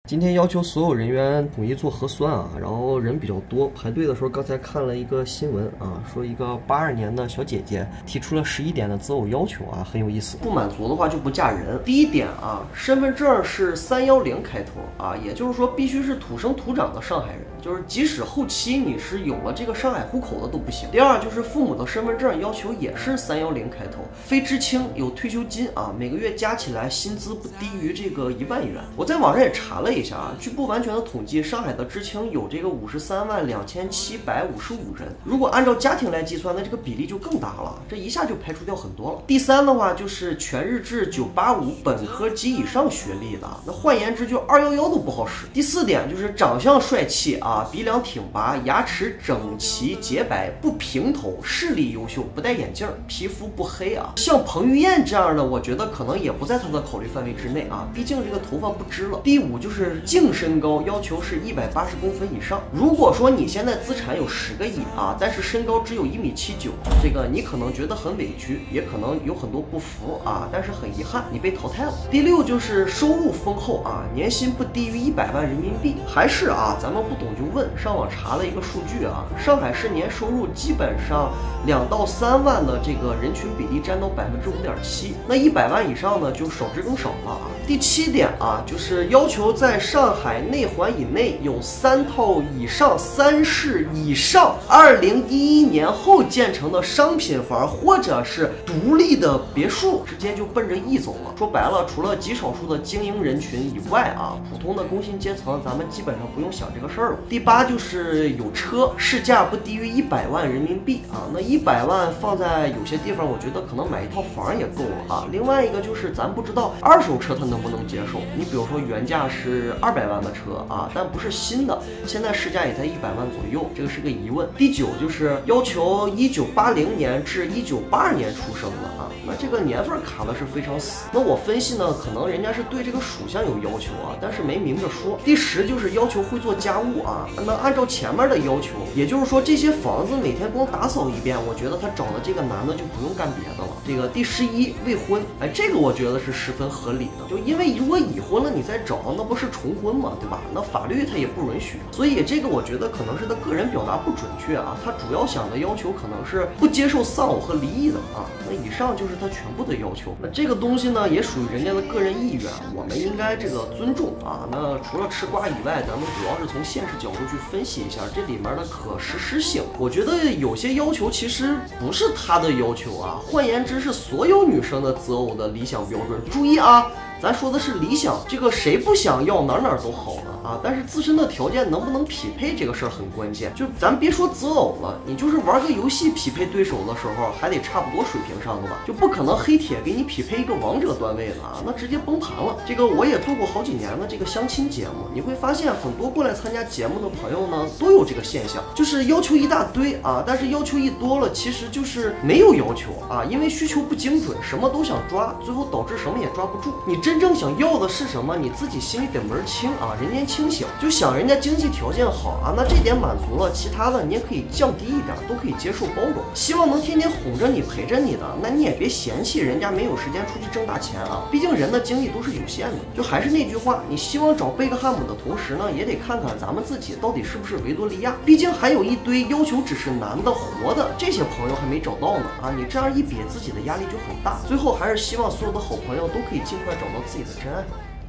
今天要求所有人员统一做核酸啊，然后人比较多，排队的时候刚才看了一个新闻啊，说一个82年的小姐姐提出了11点的择偶要求啊，很有意思。不满足的话就不嫁人。第一点啊，身份证是310开头啊，也就是说必须是土生土长的上海人，就是即使后期你是有了这个上海户口的都不行。第二就是父母的身份证要求也是310开头，非知青有退休金啊，每个月加起来薪资不低于这个1万元。我在网上也查了一下啊，据不完全的统计，上海的知青有这个532755人。如果按照家庭来计算，那这个比例就更大了，这一下就排除掉很多了。第三的话就是全日制985本科及以上学历的，那换言之就211都不好使。第四点就是长相帅气啊，鼻梁挺拔，牙齿整齐洁白，不平头，视力优秀，不戴眼镜，皮肤不黑啊。像彭于晏这样的，我觉得可能也不在他的考虑范围之内啊，毕竟这个头发不支了。第五就是净身高要求是180公分以上。如果说你现在资产有10个亿啊，但是身高只有1.79米，这个你可能觉得很委屈，也可能有很多不服啊，但是很遗憾你被淘汰了。第六就是收入丰厚啊，年薪不低于100万人民币。还是啊，咱们不懂就问，上网查了一个数据啊，上海市年收入基本上2到3万的这个人群比例占到5.7%，那100万以上呢就少之更少了啊。第7点啊，就是要求在上海内环以内有3套以上3室以上2011年后建成的商品房或者是独立的别墅，直接就奔着亿走了。说白了，除了极少数的精英人群以外啊，普通的工薪阶层咱们基本上不用想这个事儿了。第8就是有车，市价不低于100万人民币啊，那100万放在有些地方，我觉得可能买一套房也够了啊。另外一个就是咱不知道二手车它能不能接受，你比如说原价是200万的车啊，但不是新的，现在市价也在100万左右，这个是个疑问。第9就是要求1980年至1982年出生的啊，那这个年份卡的是非常死。那我分析呢，可能人家是对这个属相有要求啊，但是没明着说。第10就是要求会做家务啊，那按照前面的要求，也就是说这些房子每天光打扫一遍，我觉得他找的这个男的就不用干别的了。这个第11未婚，哎，这个我觉得是十分合理的，就因为如果已婚了你再找，那不是重婚吗？对吧？那法律它也不允许，所以这个我觉得可能是他个人表达不准确啊，他主要想的要求可能是不接受丧偶和离异的啊。那以上就是他全部的要求，那这个东西呢也属于人家的个人意愿，我们应该这个尊重啊。那除了吃瓜以外，咱们主要是从现实角度去分析一下这里面的可实施性。我觉得有些要求其实不是他的要求啊，换言之是所有女生的择偶的理想标准。注意啊，咱说的是理想，这个谁不想要哪都好呢啊？但是自身的条件能不能匹配这个事儿很关键。就咱别说择偶了，你就是玩个游戏匹配对手的时候，还得差不多水平上的吧？就不可能黑铁给你匹配一个王者段位的啊，那直接崩盘了。这个我也做过好几年的这个相亲节目，你会发现很多过来参加节目的朋友呢，都有这个现象，就是要求一大堆啊，但是要求一多了，其实就是没有要求啊，因为需求不精准，什么都想抓，最后导致什么也抓不住。你真正想要的是什么，你自己心里得门清啊，人间清醒，就想人家经济条件好啊，那这点满足了，其他的你也可以降低一点，都可以接受包容。希望能天天哄着你陪着你的，那你也别嫌弃人家没有时间出去挣大钱啊，毕竟人的精力都是有限的。就还是那句话，你希望找贝克汉姆的同时呢，也得看看咱们自己到底是不是维多利亚，毕竟还有一堆要求只是男的活的这些朋友还没找到呢啊，你这样一比，自己的压力就很大。最后还是希望所有的好朋友都可以尽快找到自己的真爱。